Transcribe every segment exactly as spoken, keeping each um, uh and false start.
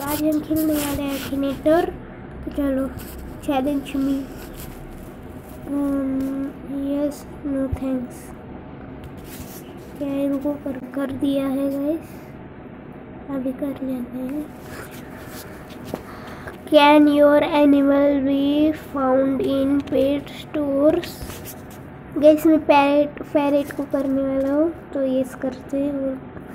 आज हम खेलने वाले हैं एक्टिनेटर। तो चलो challenge me. Yes no thanks. क्या इनको कर कर दिया है गाइस, अभी कर लेते हैं। Can your animal be found in pet stores. Guys मैं पैरेट पैरेट को करने वाला हूँ, तो ये करते हैं।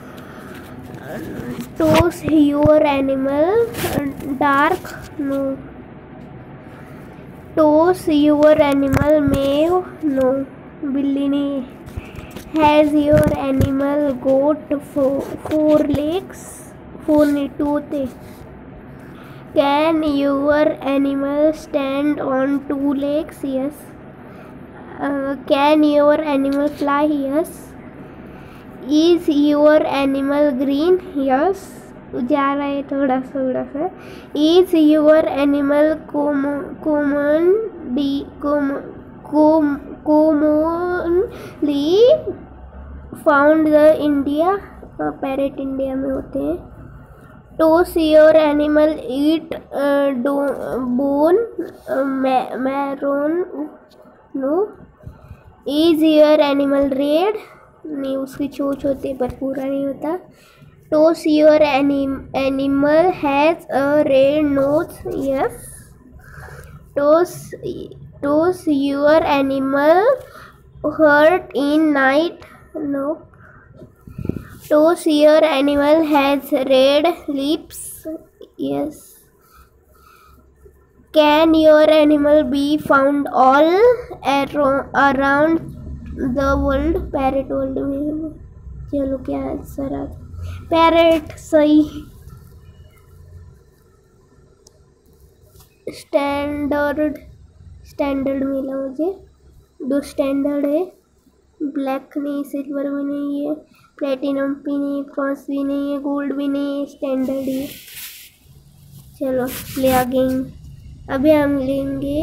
Does your animal bark no. Does your animal meow no, बिल्ली नहीं। Has your animal got four legs, four नहीं टू होते। Can your animal stand on two legs, yes. Can your animal fly, yes. Is your animal green, yes. जा रहा है थोड़ा थोड़ा सा। इज योर एनिमल कॉमन डी commonly found the India, parrot India में होते हैं। Does your animal eat bone marrow no. Is your animal red, नहीं उसकी चोंच होती है पर पूरा नहीं होता। Does your animal has a red nose, yes. Does does your animal hurt in night, no. Does your animal has red lips, yes. Can your animal be found all around the world, parrot world में। चलो क्या answer आता, parrot सही। Standard standard मिला मुझे, दो standard है। Black नहीं, सिल्वर भी नहीं है, प्लेटिनम भी नहीं, ब्रॉन्ज भी नहीं है, गोल्ड भी नहीं है, स्टैंडर्ड ही। चलो ले आ गए। अभी हम लेंगे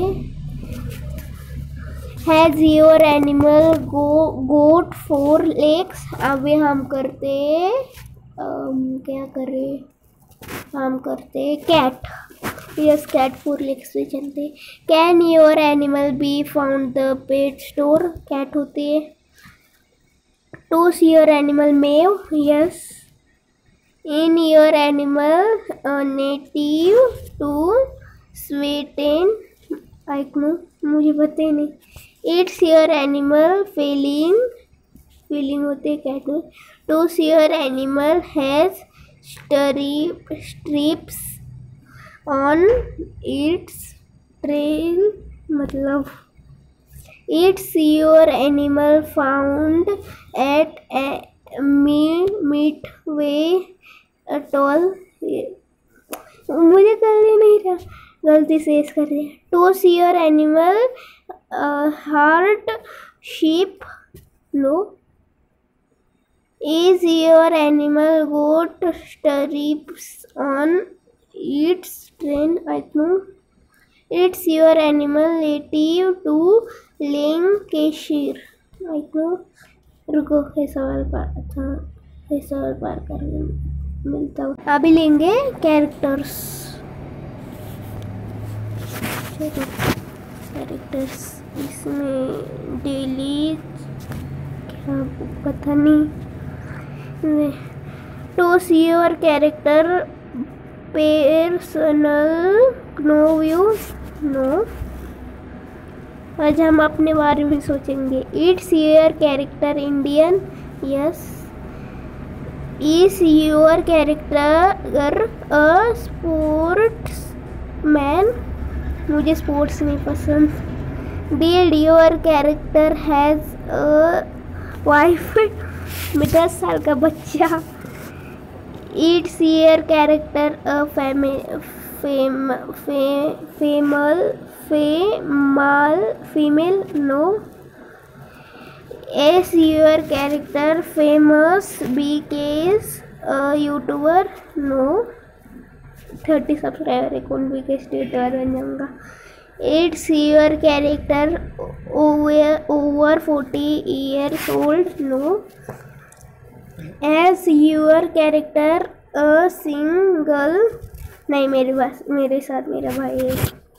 has your animal go got four legs. अभी हम करते um, क्या करें, हम करते cat, yes cat four legs पे चलते। Can your animal be found the pet store, cat होती है। Does your animal meow, yes. In your animal native to Sweden, I know मुझे पता ही नहीं। It's your animal feeling, feeling होते हैं कैट में। Does your animal has stripes on it's trail, मतलब it's your animal found at meat way tall, मुझे करने नहीं था, गलती से इस कर दिया। Does your animal herd sheep, no. Is your animal got stripes on its tail, I know. It's your animal native to Lancashire, I know. रुको ये सवाल पार, अच्छा ये सवाल पार करने मिलता हूँ। अभी लेंगे कैरेक्टर्स। कैरेक्टर्स इसमें डेली क्या पता नहीं। Does your character personal know view, no. आज हम अपने बारे में सोचेंगे। It's your character Indian, yes. Is your character a sports man, मुझे स्पोर्ट्स नहीं पसंद। Did your character has a wife, मैं दस साल का बच्चा। It's your character a fem fame fe female female female, no. Is your character famous because a youtuber, no. Thirty subscriber है, कौन भी के स्टेटर बन जाऊंगा। It's your character over over forty years old, no. Is your character a single नहीं, मेरे पास मेरे साथ मेरा भाई है।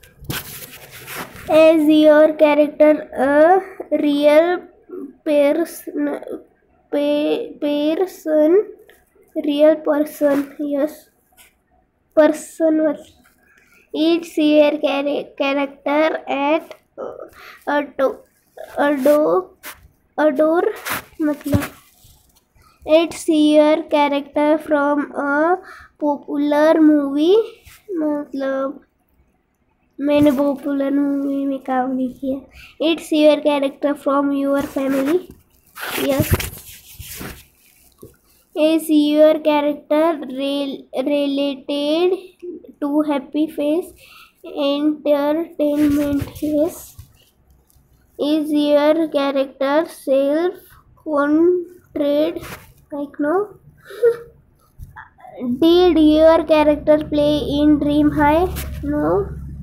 Is your character a real person person real person, yes, person each your character at adore adore मतलब it's your character from a popular movie, मतलब मैंने पॉपुलर मूवी में काम नहीं किया। It's your character from your family, yes. Is your character related to happy face entertainment, yes. Is your character self controlled, like no. Did your character play in Dream High, no.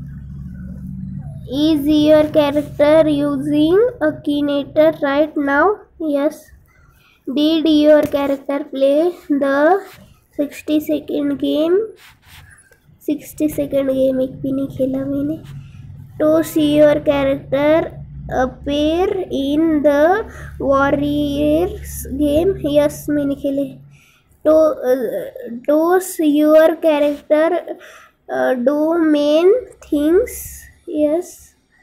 Is your character using a Kinator right now, yes. Did your character play the sixty second game, sixty second game एक भी नहीं खेला मैंने। Does your character appear in the Warriors game, yes, मैंने खेले। तो does your character uh, do main things, yes.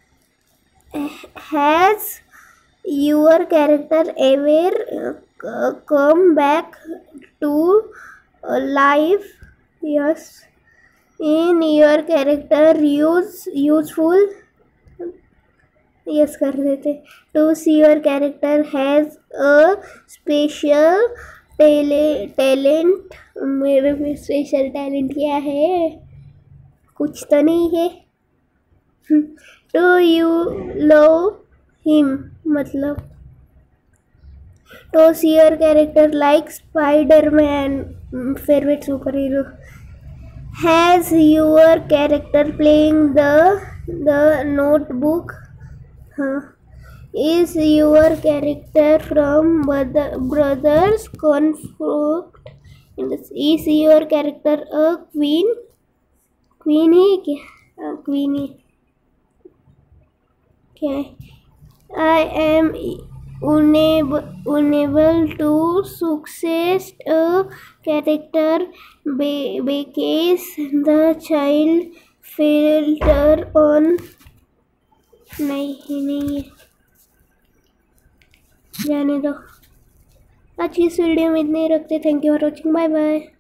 Has your character ever uh, come back to uh, life, yes. In your character use useful, yes कर देते। Does your character has a special talent, मेरे में special talent क्या है? कुछ तो नहीं है। Do you love him, मतलब does your character like Spider-Man, favorite superhero? Has your character playing the the Notebook, huh? Is your character from brother, Brothers Conflict? Is your character a queen? Queen है क्या? Queen है क्या? I am unable unable to success a character because the child filter on, नहीं नहीं है, जाने दो। आज की इस वीडियो में इतने ही रखते। Thank you for watching, bye bye.